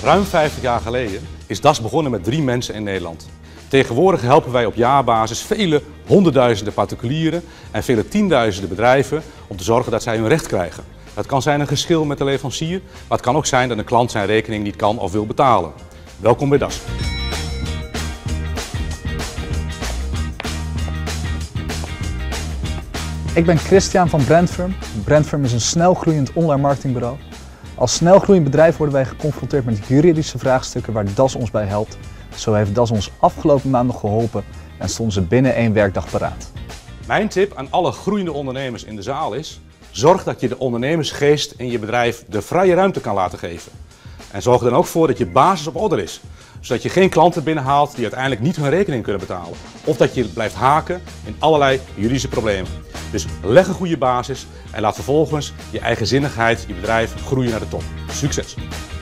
Ruim 50 jaar geleden is DAS begonnen met 3 mensen in Nederland. Tegenwoordig helpen wij op jaarbasis vele honderdduizenden particulieren en vele tienduizenden bedrijven om te zorgen dat zij hun recht krijgen. Dat kan zijn een geschil met de leverancier, maar het kan ook zijn dat een klant zijn rekening niet kan of wil betalen. Welkom bij DAS. Ik ben Christian van Brandfirm. Brandfirm is een snelgroeiend online marketingbureau. Als snelgroeiend bedrijf worden wij geconfronteerd met juridische vraagstukken waar DAS ons bij helpt. Zo heeft DAS ons afgelopen maanden geholpen en stonden ze binnen 1 werkdag paraat. Mijn tip aan alle groeiende ondernemers in de zaal is: zorg dat je de ondernemersgeest in je bedrijf de vrije ruimte kan laten geven. En zorg er dan ook voor dat je basis op orde is. Zodat je geen klanten binnenhaalt die uiteindelijk niet hun rekening kunnen betalen. Of dat je blijft haken in allerlei juridische problemen. Dus leg een goede basis en laat vervolgens je eigenzinnigheid, je bedrijf groeien naar de top. Succes!